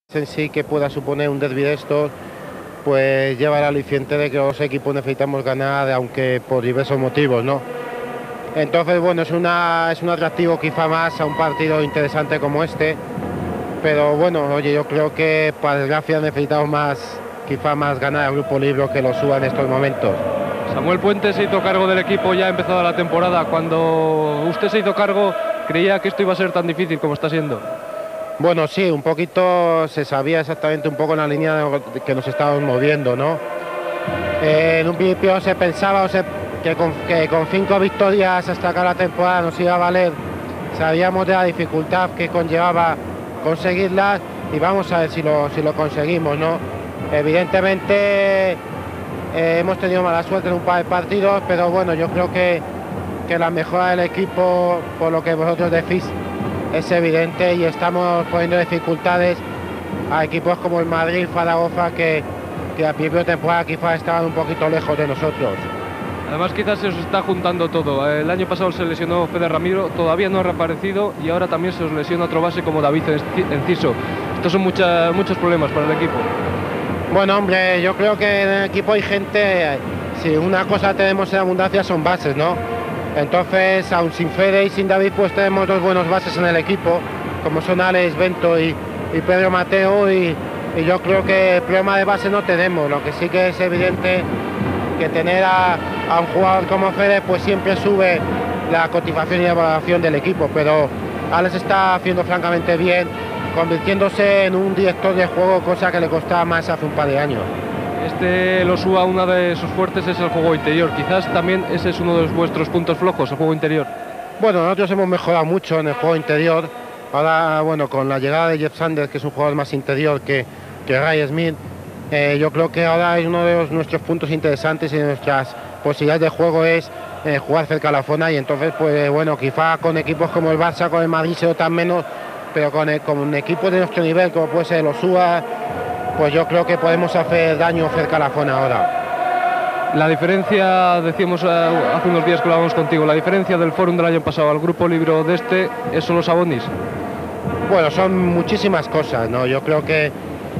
En sí que pueda suponer un derbi de estos, pues lleva el aliciente de que los equipos necesitamos ganar, aunque por diversos motivos, ¿no? Entonces, bueno, es un atractivo quizá más a un partido interesante como este, pero bueno, oye, yo creo que para desgracia necesitamos quizá más ganar al Grupo Libro que lo suba en estos momentos. Samuel Puente se hizo cargo del equipo ya empezada la temporada. Cuando usted se hizo cargo, ¿creía que esto iba a ser tan difícil como está siendo? Bueno, sí, un poquito se sabía exactamente un poco en la línea que nos estábamos moviendo, ¿no? En un principio se pensaba que con 5 victorias hasta acá la temporada nos iba a valer. Sabíamos de la dificultad que conllevaba conseguirlas y vamos a ver si lo conseguimos, ¿no? Evidentemente hemos tenido mala suerte en un par de partidos, pero bueno, yo creo que la mejora del equipo, por lo que vosotros decís, es evidente, y estamos poniendo dificultades a equipos como el Madrid, Zaragoza, que a principio de temporada quizás estaban un poquito lejos de nosotros. Además, quizás se os está juntando todo. El año pasado se lesionó Fede Ramiro, todavía no ha reaparecido, y ahora también se os lesiona otro base como David Enciso. Estos son muchos problemas para el equipo. Bueno, hombre, yo creo que en el equipo hay gente, si una cosa tenemos en abundancia son bases, ¿no? Entonces, aun sin Fede y sin David, pues tenemos 2 buenos bases en el equipo, como son Alex Bento y Pedro Mateo, y yo creo que problema de base no tenemos. Lo que sí que es evidente que tener a un jugador como Fede pues siempre sube la cotización y la valoración del equipo, pero Alex está haciendo francamente bien, convirtiéndose en un director de juego, cosa que le costaba más hace un par de años. Losua, una de sus fuertes es el juego interior. Quizás también ese es uno de vuestros puntos flojos, el juego interior. Bueno, nosotros hemos mejorado mucho en el juego interior. Ahora, bueno, con la llegada de Jeff Sanders, que es un jugador más interior que Ray Smith, yo creo que ahora es uno de nuestros puntos interesantes y nuestras posibilidades de juego es jugar cerca a la zona, y entonces, pues bueno, quizá con equipos como el Barça, con el Madrid se notan menos, pero con un equipo de nuestro nivel, como puede ser el Osua, pues yo creo que podemos hacer daño cerca a la zona ahora. La diferencia, decíamos hace unos días que hablábamos contigo, la diferencia del Fórum del año pasado al Grupo Libro de este, ¿son los abonis? Bueno, son muchísimas cosas, ¿no? Yo creo que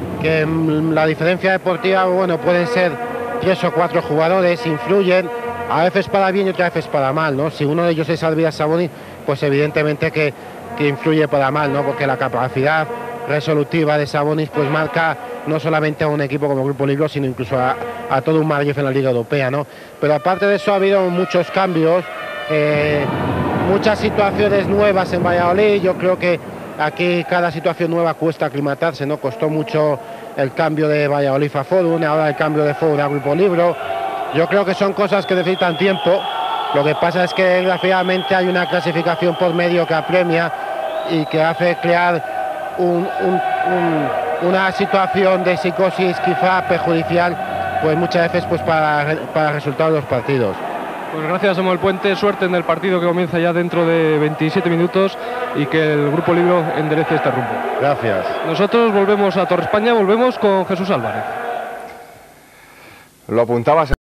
la diferencia deportiva, bueno, pueden ser 3 o 4 jugadores, influyen, a veces para bien y otras veces para mal, ¿no? Si uno de ellos es Albidas Sabonis, pues evidentemente que influye para mal, ¿no? Porque la capacidad resolutiva de Sabonis pues marca no solamente a un equipo como Grupo Libro, sino incluso a todo un Madrid en la Liga Europea, ¿no? Pero aparte de eso ha habido muchos cambios, muchas situaciones nuevas en Valladolid. Yo creo que aquí cada situación nueva cuesta aclimatarse, ¿no? Costó mucho el cambio de Valladolid a Fórum, ahora el cambio de Fórum a Grupo Libro. Yo creo que son cosas que necesitan tiempo. Lo que pasa es que desgraciadamente hay una clasificación por medio que apremia y que hace crear una situación de psicosis quizá perjudicial, pues muchas veces pues para el resultado de los partidos. Pues gracias, Samuel Puente, suerte en el partido que comienza ya dentro de 27 minutos y que el Grupo Libro enderece este rumbo. Gracias. Nosotros volvemos a Torre España, volvemos con Jesús Álvarez. Lo apuntabas.